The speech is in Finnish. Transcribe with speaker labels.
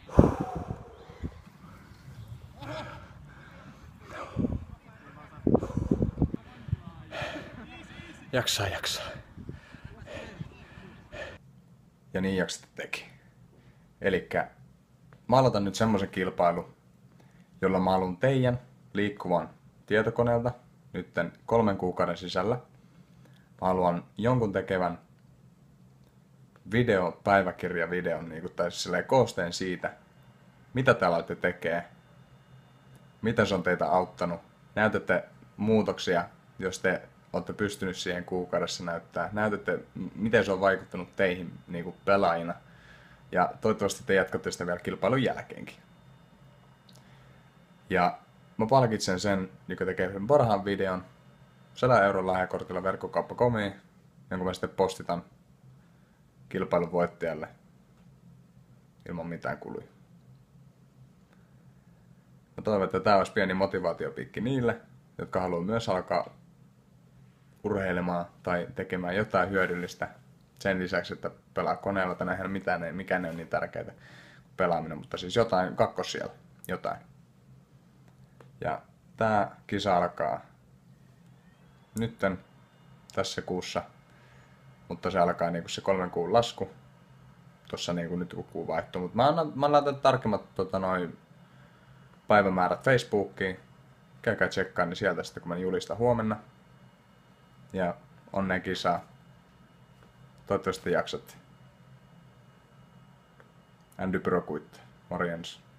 Speaker 1: Jaksaa. Ja niin jaksat teki. Elikkä mä aloitan nyt semmoisen kilpailun, jolla mä haluan teidän liikkuvan tietokoneelta nytten 3 kuukauden sisällä. Mä haluan jonkun tekevän päiväkirjavideon, tai siis koosteen siitä, mitä te alatte tekee, miten se on teitä auttanut. Näytätte muutoksia, jos te olette pystynyt siihen kuukaudessa näytätte, miten se on vaikuttanut teihin pelaajina. Ja toivottavasti te jatkatte sitä vielä kilpailun jälkeenkin. Ja mä palkitsen sen, joka tekee sen parhaan videon 100 € lahjakortilla verkkokauppa.comiin, jonka mä sitten postitan kilpailun voittajalle ilman mitään kuluja. Mä toivon, että tää olisi pieni motivaatiopiikki niille, jotka haluaa myös alkaa urheilemaan tai tekemään jotain hyödyllistä sen lisäksi, että pelaa koneella tai nähdä mikään ei ole niin tärkeää kuin pelaaminen, mutta siis jotain siellä, jotain. Ja tää kisa alkaa nytten tässä kuussa, mutta se alkaa se 3 kuun lasku tossa nyt kun kuu vaihtuu, mutta mä laitan tarkemmat päivämäärät Facebookiin. Käykää tsekkaan niin sieltä sitten, kun mä julistan huomenna. Ja onnea kisaa. Toivottavasti jaksat. Andy Prokuitte. Morjens.